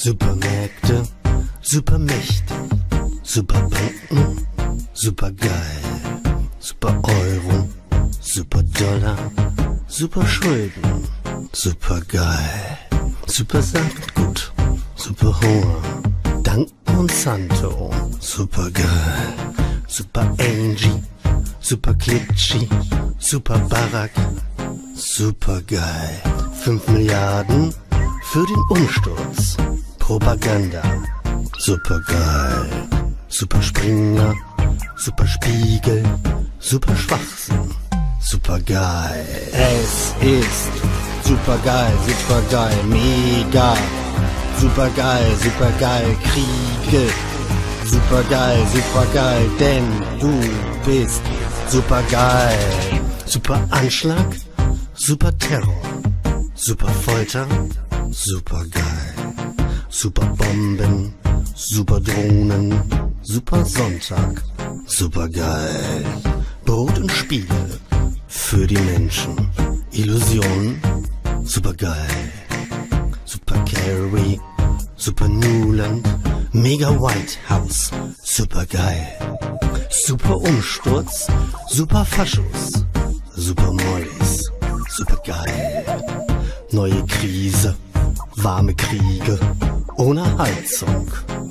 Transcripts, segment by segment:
Supermärkte, Supermächte, Superbanken, supergeil. Super Euro, Super Dollar, Super Schulden, supergeil. Super Saatgut, Super Hunger, Dank Monsanto, supergeil. Super Angie, Super Klitschi, Super Barack, supergeil. 5 Milliarden für den Umsturz, Propaganda, supergeil. Super Springer, Super Spiegel, Super Schwachsinn, supergeil. Es ist supergeil, supergeil, mega, supergeil, supergeil, Kriege, supergeil, supergeil, denn du bist supergeil. Super Anschlag, Super Terror, Super Folter, supergeil. Super Bomben, Super Drohnen, Super Sonntag, supergeil. Brot und Spiele für die Menschen, Illusionen, supergeil. Super Carrie, Super Newland, Mega White House, supergeil. Super Umsturz, Super Faschos, Super Mollys, supergeil. Neue Krise, warme Kriege, ohne Heizung.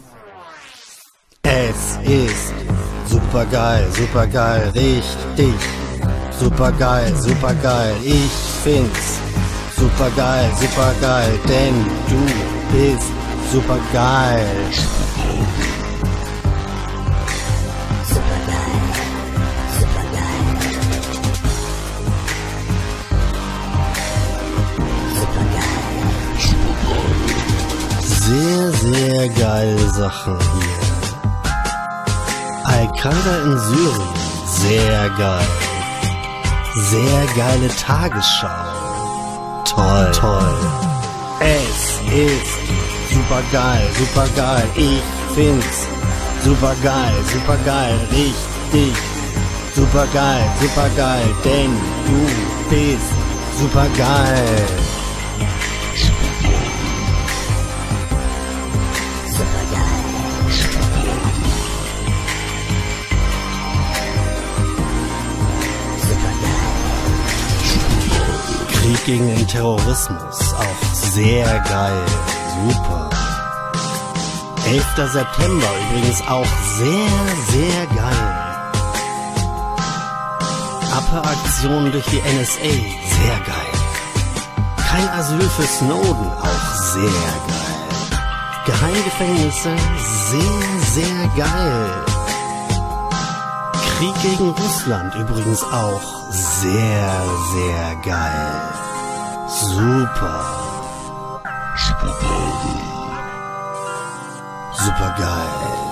Es ist supergeil, supergeil, richtig. Supergeil, supergeil, ich find's supergeil, supergeil, denn du bist supergeil. Sehr, sehr geile Sachen hier. Al-Qaida in Syrien, sehr geil. Sehr geile Tagesschau. Toll, toll. Es ist supergeil, supergeil. Ich find's supergeil, supergeil, richtig. Supergeil, supergeil, denn du bist supergeil. Krieg gegen den Terrorismus, auch sehr geil, super. 11. September übrigens auch sehr, sehr geil. Abhöraktion durch die NSA, sehr geil. Kein Asyl für Snowden, auch sehr geil. Geheimgefängnisse, sehr, sehr geil. Krieg gegen Russland übrigens auch sehr, sehr geil. Super. Supergeil.